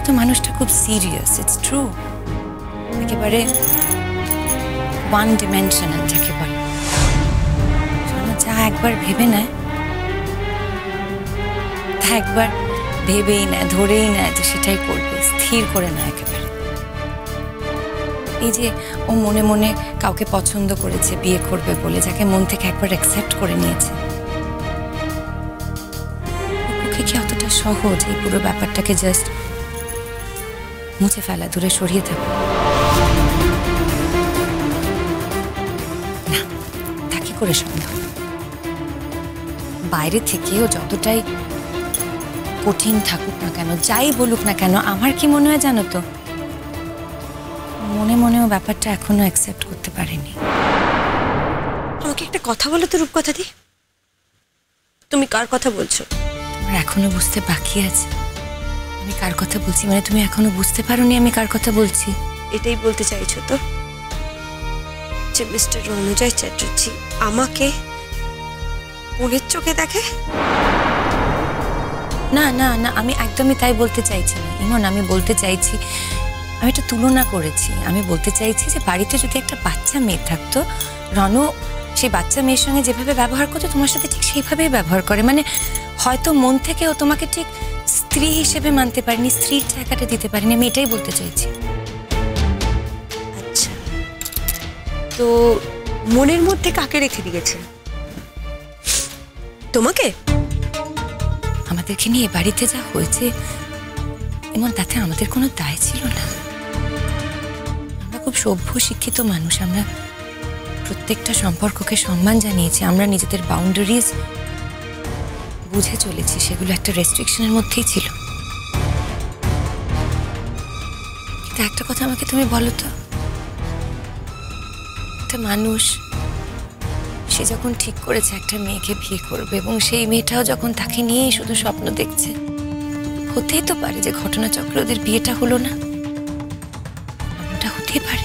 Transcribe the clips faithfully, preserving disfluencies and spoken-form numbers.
তো মানুষটা খুব সিরিয়াস, ইটস ট্রু। একেবারে ওয়ান ডিমেনশনাল যাকে বলে। যা একবার ভেবে নেয় তা একবার ভেবেই নেয়, ধরেই নেয় যে সেটাই করবে, স্থির করে নেয় একেবারে। এই যে ও মনে মনে কাউকে পছন্দ করেছে বিয়ে করবে বলে, যাকে মন থেকে একবার অ্যাকসেপ্ট করে নিয়েছে, ওকে কি অতটা সহজ এই পুরো ব্যাপারটাকে জাস্ট মুছে ফেলা, দূরে সরিয়ে থাকা? না, তা কি করে সম্ভব? বাইরে থেকেও যতটাই কঠিন থাকুক না কেন, যাই বলুক না কেন, আমার কি মনে হয় জানো তো, মনে মনেও ব্যাপারটা এখনো অ্যাকসেপ্ট করতে পারেনি। আমাকে একটা কথা বলো তো রূপকথা দি, তুমি কার কথা বলছো? তোমার এখনো বুঝতে বাকি আছে আমি কার কথা বলছি? মানে তুমি এখনো বুঝতে পারোনি আমি কার কথা বলছি? এটাই বলতে চাইছো তো, যে মিস্টার রণজয় চ্যাটার্জি আমাকে মনের চোখে দেখে? না না না, আমি একদমই তাই বলতে চাইছি না ইমন। আমি বলতে চাইছি, আমি একটা তুলনা করেছি। আমি বলতে চাইছি যে বাড়িতে যদি একটা বাচ্চা মেয়ে থাকতো, রণ সেই বাচ্চা মেয়ের সঙ্গে যেভাবে ব্যবহার করতো তোমার সাথে ঠিক সেইভাবেই ব্যবহার করে। মানে হয়তো মন থেকেও তোমাকে ঠিক স্ত্রী হিসেবে মানতে পারিনি, স্ত্রীর জায়গাটা দিতে পারিনি, আমি এটাই বলতে চাইছি। আচ্ছা, তো মনের মধ্যে কাকে রেখে দিয়েছে? তোমাকে? আমাদেরকে নিয়ে বাড়িতে যা হয়েছে এমন, তাতে আমাদের কোনো দায় ছিল না। আমরা খুব সভ্য শিক্ষিত মানুষ, আমরা প্রত্যেকটা সম্পর্ককে সম্মান জানিয়েছি, আমরা নিজেদের বাউন্ডারিজ বুঝে চলেছি, সেগুলো একটা রেস্ট্রিকশনের মধ্যেই ছিল। কিন্তু একটা কথা আমাকে তুমি বলো তো, একটা মানুষ সে যখন ঠিক করেছে একটা মেয়েকে বিয়ে করবে এবং সেই মেয়েটাও যখন তাকে নিয়েই শুধু স্বপ্ন দেখছে, হতেই তো পারে যে ঘটনাচক্রে ওদের বিয়েটা হলো না, এমনটা হতেই পারে।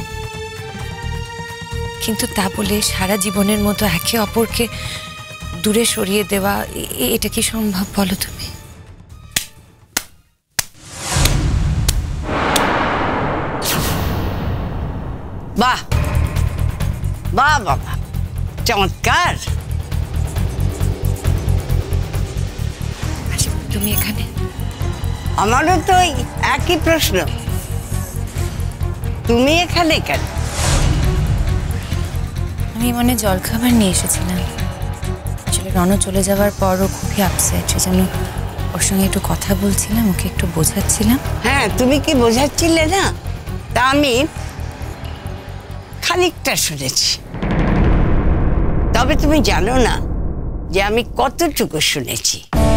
কিন্তু তা বলে সারা জীবনের মতো একে অপরকে দূরে সরিয়ে দেওয়া, এটা কি সম্ভব বলো তুমি? বাহ বাহ বাবা, চমৎকার। তুমি এখানে? আমারও তো একই প্রশ্ন, তুমি এখানে কেন? আমি মনে জলখাবার নিয়ে এসেছিলাম। আসলে রণ চলে যাওয়ার পরও খুবই আপসেট, সেজন্য ওর সঙ্গে একটু কথা বলছিলাম, ওকে একটু বোঝাচ্ছিলাম। হ্যাঁ, তুমি কি বোঝাচ্ছিলে না? তা আমি খানিকটা শুনেছি, তবে তুমি জানো না যে আমি কতটুকু শুনেছি।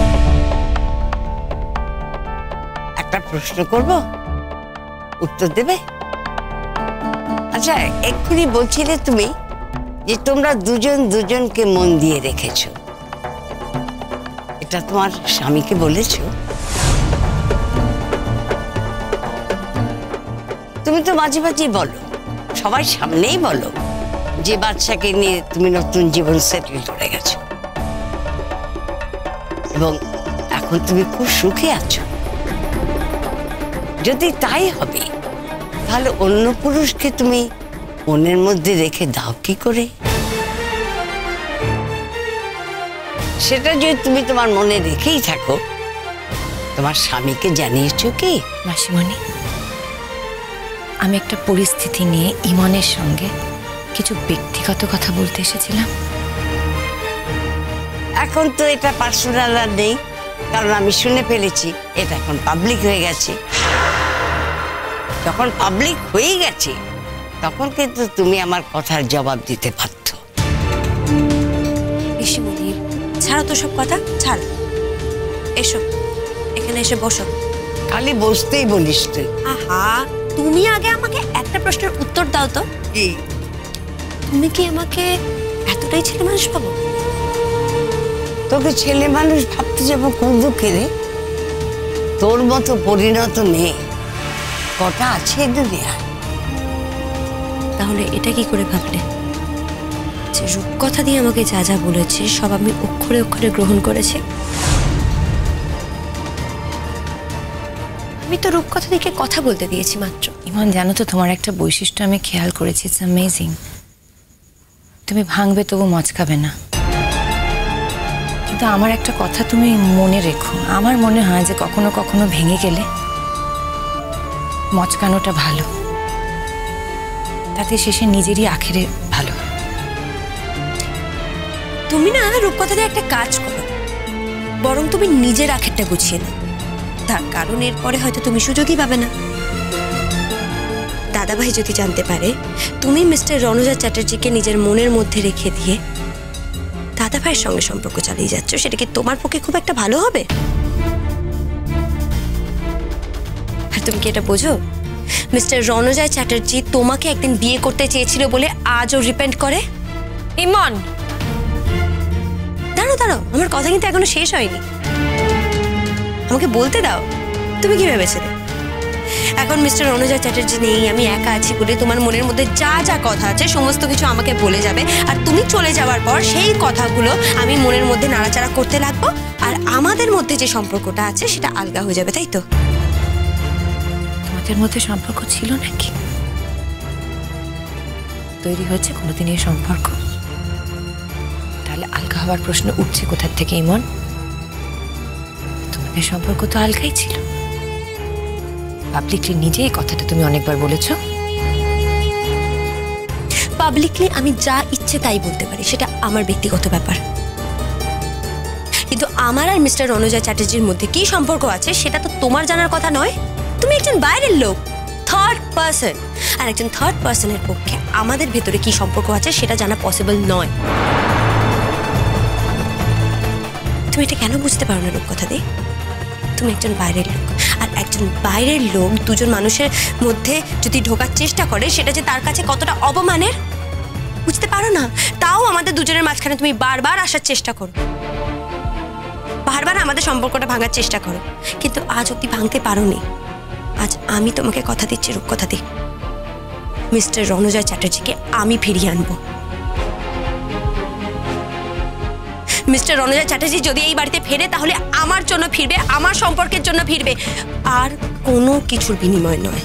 একটা প্রশ্ন করব, উত্তর দেবে? আচ্ছা, এক্ষুনি বলছিলে তুমি যে তোমরা দুজন দুজনকে মন দিয়ে রেখেছো, এটা তোমার স্বামীকে বলেছো? তুমি তো মাঝে মাঝে বলো, সবাই সামনেই বলো যে বাচ্চাকে নিয়ে তুমি নতুন জীবন সেটেল করে গেছো এবং এখন তুমি খুব সুখে আছো। যদি তাই হবে, তাহলে অন্য পুরুষকে তুমি মনের মধ্যে রেখে দাও কি করে? সেটা যদি তুমি তোমার মনে রেখেই থাকো, তোমার স্বামীকে জানিয়েছো কি? মাসিমণি, আমি একটা পরিস্থিতি নিয়ে ইমনের সঙ্গে কিছু ব্যক্তিগত কথা বলতে এসেছিলাম। এখন তো এটা পার্সোনাল আর নেই, কারণ আমি শুনে ফেলেছি এটা এখন পাবলিক হয়ে গেছে। যখন পাবলিক হয়ে গেছে তখন কিন্তু তুমি আমার কথার জবাব দিতে বাধ্য। ঋষিমণি, ছাড়ো তো সব কথা, ছাড়। এসো, এখানে এসে বসো। খালি বসতেই বলিস তুই। আহা, তুমি আগে আমাকে একটা প্রশ্নের উত্তর দাও তো। কি? তুমি কি আমাকে এতটাই ছেলে মানুষ পাবো? তোকে ছেলে মানুষ ভাবতে যাবো কোন দুঃখে রে? তোর মতো পরিণত মেয়ে কটা আছে দুনিয়া? তাহলে এটা কি করে ভাবলে যে রূপকথা দিয়ে আমাকে যা যা বলেছে সব আমি অক্ষরে অক্ষরে গ্রহণ করেছি? আমি তো রূপকথা দিকে কথা বলতে দিয়েছি মাত্র। ইমন, জানো তো তোমার একটা বৈশিষ্ট্য আমি খেয়াল করেছি, ইটস অ্যামেজিং। তুমি ভাঙবে তবু মচকাবে না। কিন্তু আমার একটা কথা তুমি মনে রেখো, আমার মনে হয় যে কখনো কখনো ভেঙে গেলে মচকানোটা ভালো, তাতে শেষে নিজেরই আখেরে ভালো। তুমি না রূপকথা দিয়ে একটা কাজ করো, বরং তুমি নিজের আখেরটা গুছিয়ে নাও। তার কারণ এরপরে হয়তো তুমি সুযোগই পাবে না। দাদাভাই যদি জানতে পারে তুমি মিস্টার রণজা চ্যাটার্জিকে নিজের মনের মধ্যে রেখে দিয়ে দাদাভাইয়ের সঙ্গে সম্পর্ক চালিয়ে যাচ্ছ, সেটা কি তোমার পক্ষে খুব একটা ভালো হবে? আর তুমি কি এটা বোঝো, মিস্টার রণজয় চ্যাটার্জি তোমাকে একদিন বিয়ে করতে চেয়েছিল বলে আজও রিপেন্ট করে? ইমন, দাঁড়াও দাঁড়াও, আমার কথা কিন্তু এখনো শেষ হয়নি, আমাকে বলতে দাও। তুমি কি ভেবেছিলে এখন মিস্টার রণজয় চ্যাটার্জি নেই, আমি একা আছি বলে তোমার মনের মধ্যে যা যা কথা আছে সমস্ত কিছু আমাকে বলে যাবে, আর তুমি চলে যাওয়ার পর সেই কথাগুলো আমি মনের মধ্যে নাড়াচাড়া করতে লাগবো, আর আমাদের মধ্যে যে সম্পর্কটা আছে সেটা আলগা হয়ে যাবে, তাই তো? তোমাদের মধ্যে সম্পর্ক ছিল নাকি? তৈরি হয়েছে কোনোদিন এই সম্পর্ক? তাহলে আলগা হওয়ার প্রশ্ন উঠছে কোথার থেকে ইমন? তোমাদের সম্পর্ক তো আলগাই ছিল। পাবলিকলি নিজে এই কথাটা তুমি অনেকবার বলেছ। পাবলিকলি আমি যা ইচ্ছে তাই বলতে পারি, সেটা আমার ব্যক্তিগত ব্যাপার। কিন্তু আমার আর মিস্টার রণজয় চ্যাটার্জির মধ্যে কি সম্পর্ক আছে সেটা তো তোমার জানার কথা নয়। তুমি একজন বাইরের লোক, থার্ড পার্সন, আর একজন থার্ড পার্সনের পক্ষে আমাদের ভেতরে কি সম্পর্ক আছে সেটা জানা পসিবল নয়। তুমি এটা কেন বুঝতে পারো না রূপকথা দি? তুমি একজন বাইরের লোক, আর একজন বাইরের লোক দুজন মানুষের মধ্যে যদি ঢোকার চেষ্টা করে সেটা যে তার কাছে কতটা অপমানের বুঝতে পারো না। তাও আমাদের দুজনের মাঝখানে তুমি বারবার আসার চেষ্টা করো, বারবার আমাদের সম্পর্কটা ভাঙার চেষ্টা করো, কিন্তু আজ অব্দি ভাঙতে পারোনি। আজ আমি তোমাকে কথা দিচ্ছি রূপকথা দি, মিস্টার রণজয় চ্যাটার্জিকে আমি ফিরিয়ে আনবো। মিস্টার রণজয় চ্যাটার্জি যদি এই বাড়িতে ফেরে তাহলে আমার জন্য ফিরবে, আমার সম্পর্কের জন্য ফিরবে, আর কোনো কিছুর বিনিময় নয়।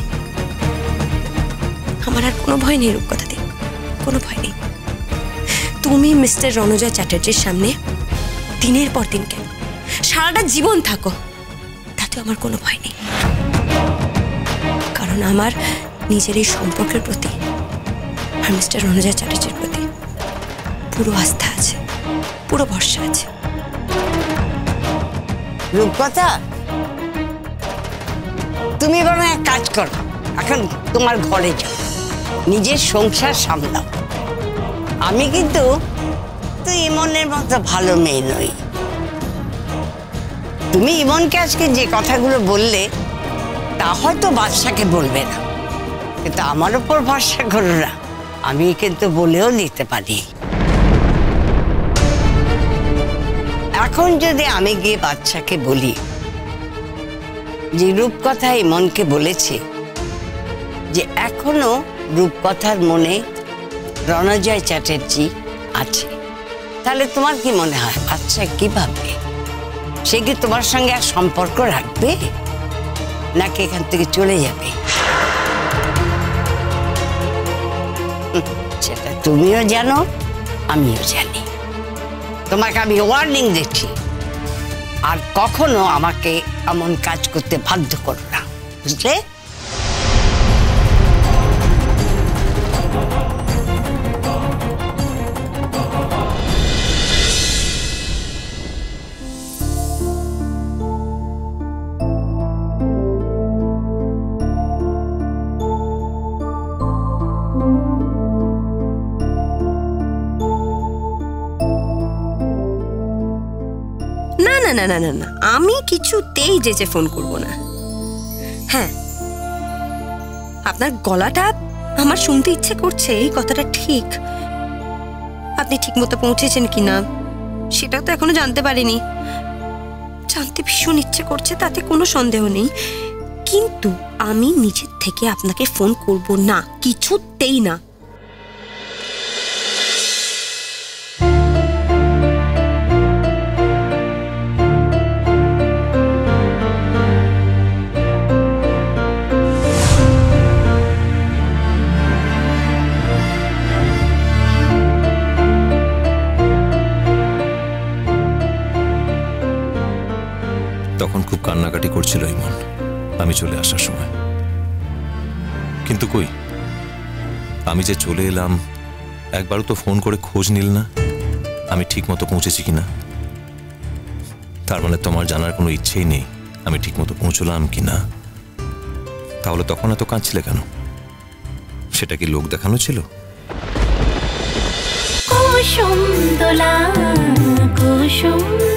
আমার আর কোনো ভয় নেই রূপকথা দি, কোনো ভয় নেই। তুমি মিস্টার রণজয় চ্যাটার্জির সামনে দিনের পর দিন কেন সারাটা জীবন থাকো, তাতে আমার কোনো ভয় নেই, কারণ আমার নিজের এই সম্পর্কের প্রতি আর মিস্টার রণজয় চ্যাটার্জির প্রতি পুরো আস্থা আছে, পুরো ভরসা আছে। রূপকথা, তুমি বরং এক কাজ করো, এখন তোমার ঘরে যাও, নিজের সংসার সামলাও। আমি কিন্তু তুই ইমনের মতো ভালো মেয়ে নই। তুমি ইমনকে আজকে যে কথাগুলো বললে তা হয়তো বাদশাকে বলবে না, কিন্তু আমার উপর ভরসা করো না, আমি কিন্তু বলেও দিতে পারি। এখন যদি আমি গিয়ে বাদশাকে বলি যে রূপকথা ইমনকে বলেছে যে এখনো রূপকথার মনে রণজয় চ্যাটার্জি আছে, তাহলে তোমার কি মনে হয় বাদশা কি ভাববে? সে কি তোমার সঙ্গে আর সম্পর্ক রাখবে, নাকি এখান থেকে চলে যাবে? সেটা তুমিও জানো, আমিও জানি। তোমাকে আমি ওয়ার্নিং দিচ্ছি, আর কখনো আমাকে এমন কাজ করতে বাধ্য করো না, বুঝলে? না না না না না, আমি কিছুতেই যেচে ফোন করব না। হ্যাঁ, আপনার গলাটা আমার শুনতে ইচ্ছে করছে, এই কথাটা ঠিক। আপনি ঠিক মতো পৌঁছেছেন কিনা সেটা তো এখনো জানতে পারিনি, জানতে ভীষণ ইচ্ছে করছে, তাতে কোনো সন্দেহ নেই, কিন্তু আমি নিজের থেকে আপনাকে ফোন করব না, কিছুতেই না। তখন খুব কান্নাকাটি করছিল ইমন আমি চলে আসার সময়। কিন্তু কই, আমি যে চলে এলাম একবারও তো ফোন করে খোঁজ নিল না আমি ঠিক মতো পৌঁছেছি কিনা। তার মানে তোমার জানার কোনো ইচ্ছেই নেই আমি ঠিক মতো পৌঁছলাম কিনা। তাহলে তখন এত কাঁদছিলে কেন? সেটা কি লোক দেখানো ছিল? কুসুম দোলা কুসুম